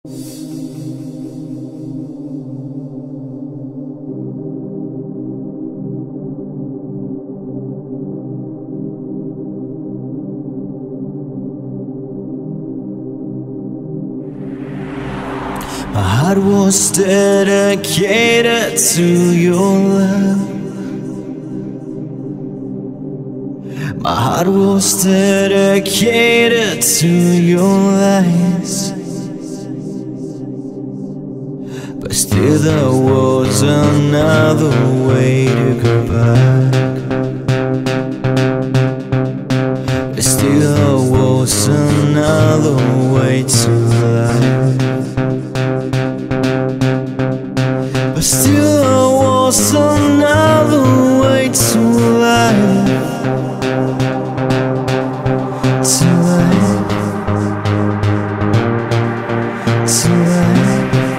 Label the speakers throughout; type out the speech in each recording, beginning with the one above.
Speaker 1: My heart was dedicated to your love. My heart was dedicated to your lies. But still there was another way to go back. But still there was another way to lie. But still there was another way to lie. To lie. To lie.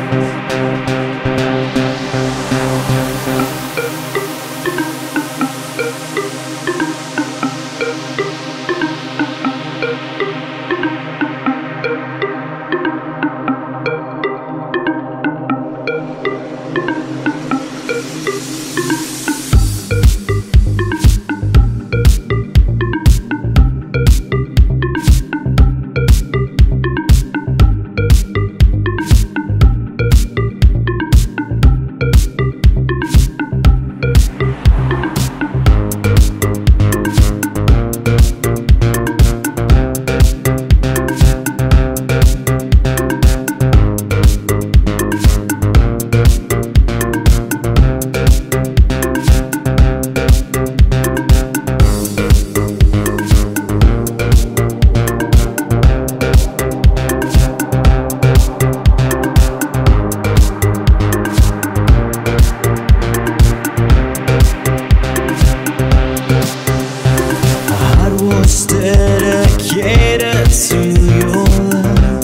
Speaker 1: Dedicated to your love.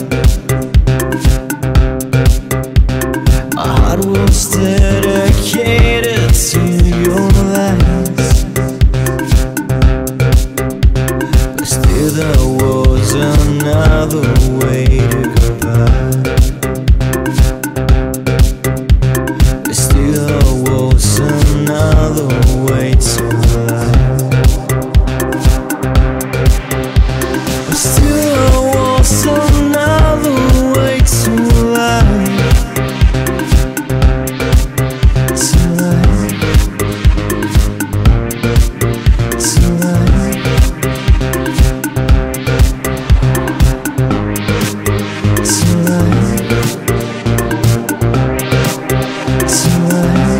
Speaker 1: My heart was dedicated to your lies. But still there was another way to go back. But still there was another way to lie. Still there was another way to lie. To lie. To lie. To lie. To lie.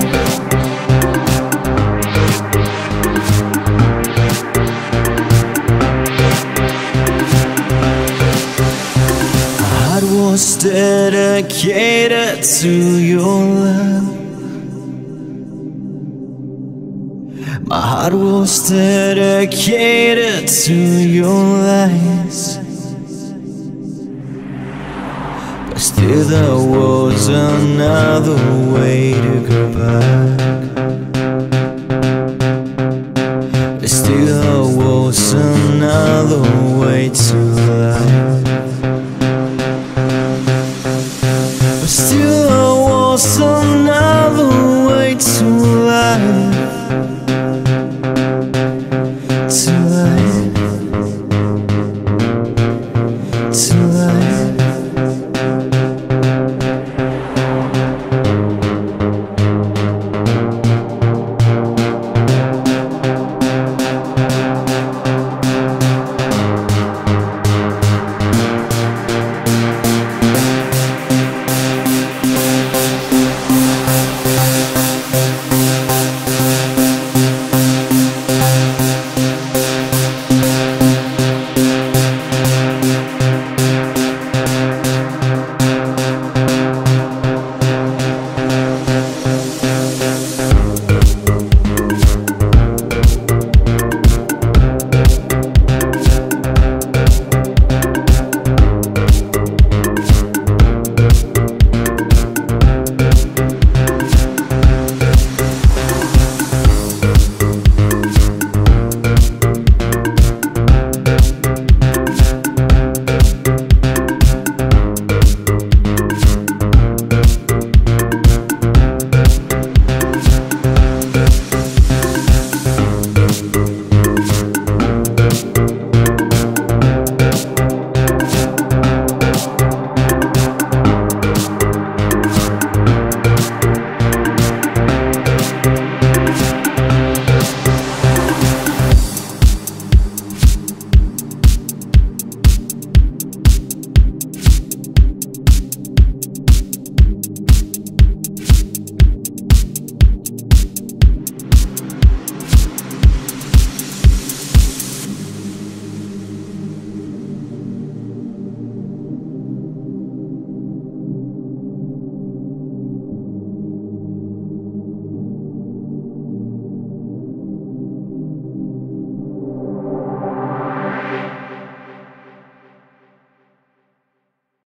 Speaker 1: Was dedicated to your love. My heart was dedicated to your lies. But still there was another way to go back. But still there was another way to lie. But still there was another way to